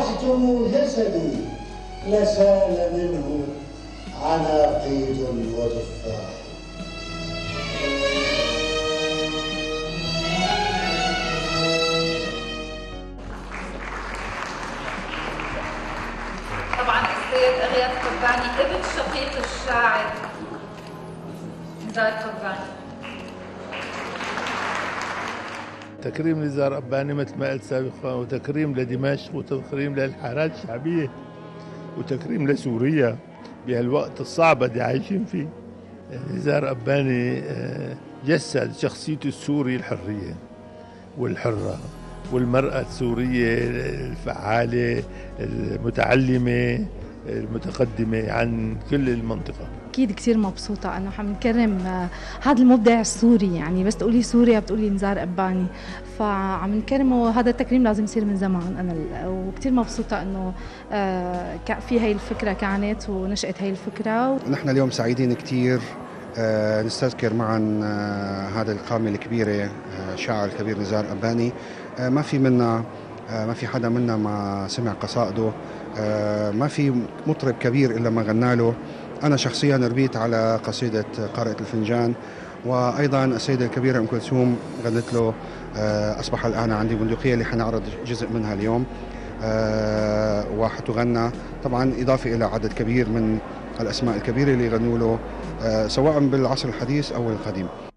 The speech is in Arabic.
أخرجتم جسدي لسال منه عناقيد وتفاح. طبعا السيد اغياث قباني ابن شقيق الشاعر نزار قباني. تكريم نزار قباني مثل ما قلت سابقا، وتكريم لدمشق، وتكريم للحارات الشعبية، وتكريم لسوريا بهالوقت الصعب اللي عايشين فيه. نزار قباني جسد شخصيته السوري الحرية والحرة، والمرأة السورية الفعالة المتعلمة المتقدمة عن كل المنطقة. أكيد كثير مبسوطة أنه عم نكرم هذا المبدع السوري، يعني بس تقولي سوريا بتقولي نزار قباني، فعم نكرمه. هذا التكريم لازم يصير من زمان أنا، وكثير مبسوطة أنه في هاي الفكرة كانت ونشأت هاي الفكرة. نحن اليوم سعيدين كثير نستذكر معا هذا القامة الكبيرة، شاعر الكبير نزار قباني. ما في حدا منا ما سمع قصائده، ما في مطرب كبير إلا ما غنى له. أنا شخصيا ربيت على قصيدة قارئة الفنجان، وأيضا السيدة الكبيرة أم كلثوم غنت له أصبح الآن عندي بندقية اللي حنعرض جزء منها اليوم، وحتغنى طبعا إضافة إلى عدد كبير من الأسماء الكبيرة اللي غنوا له سواء بالعصر الحديث أو القديم.